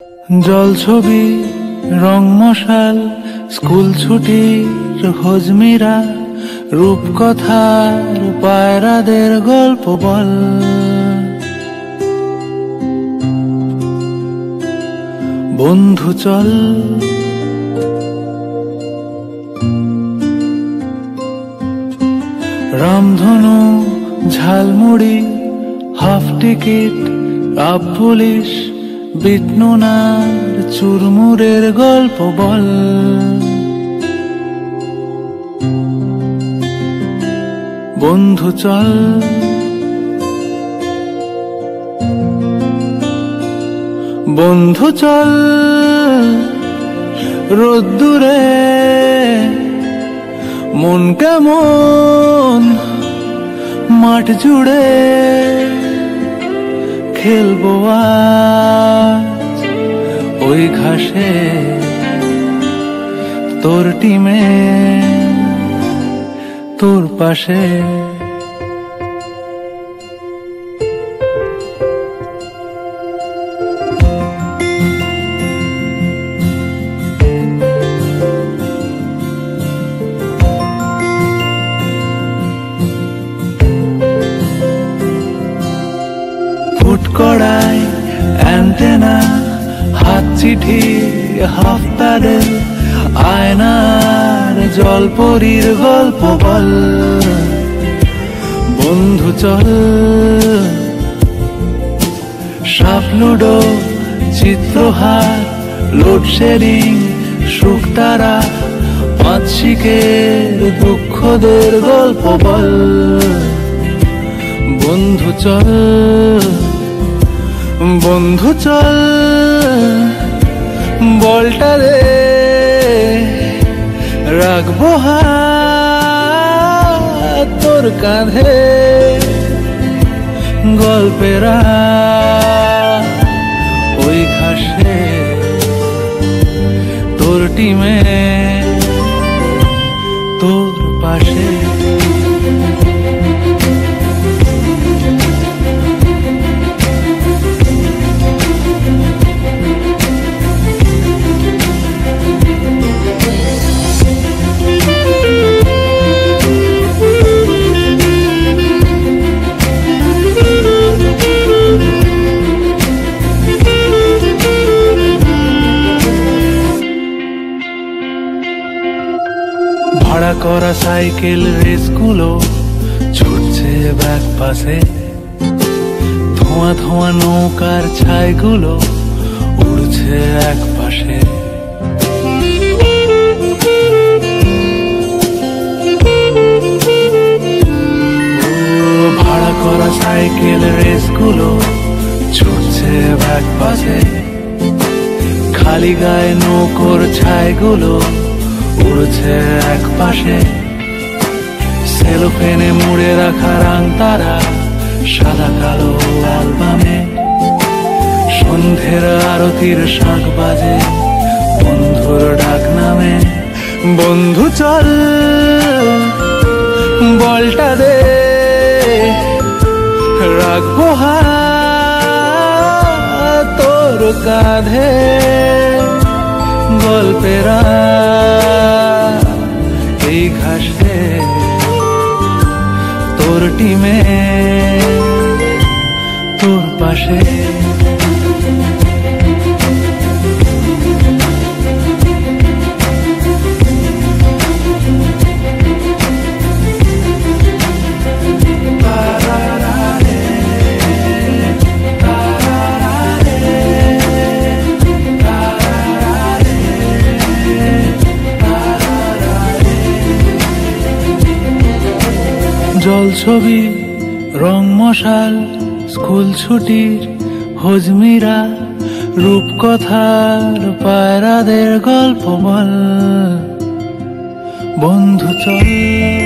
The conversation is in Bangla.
জল ছবি রং মশাল স্কুল ছুটির হজমিরা রূপকথার পায়রাদের গল্প বল। বন্ধু চল রামধনু jhalmuri half ticket up police বিটনুনার চুরমুরের গল্প বল। বন্ধু চল বন্ধু চল রোদ্দুরে মন কেমন মাঠ জুড়ে খেলবো আজ ওই ঘাসে তোর টিমে তোর পাশে। কড়াই অ্যান্টেনা হাত চিঠি হাফ প্যাডেল আয়নার জলপরীর গল্প বল। বন্ধু চল সাপ লুডো চিত্রহার লোডশেডিং শুকতারা পাঁচ শিকের দুঃখদের গল্প বল। বন্ধু চল বন্ধু চল বলটা রে রাখবো হাত তোর কাঁধে গল্পেরা ওই ঘাসে তোর টিমে তোর পাশে। ভাড়া করা সাইকেল রেসগুলো ছুটছে ব্যাক পাশে ধোঁয়া ধোঁয়া নৌকার ছাইগুলো উড়ছে এক পাশে। ভাড়া করা সাইকেল রেসগুলো ছুটছে ব্যাক পাশে খালি গায়ে নৌকোর ছাইগুলো উড়ছে এক পাশে। সেলোফেনে মুড়ে রাখা রাং তারা সাদা কালো অ্যালবামে সন্ধ্যের আরতির শাঁখ বাজে বন্ধুর ডাক নামে। বন্ধু চল বলটা দে রাখবো হাত তোর কাঁধে গল্পেরা এই ঘাসে তোর টিমে তোর পাশে। জল ছবি রং মশাল স্কুল ছুটির হজমিরা রূপকথার পায়রাদের গল্প বল। বন্ধু চল।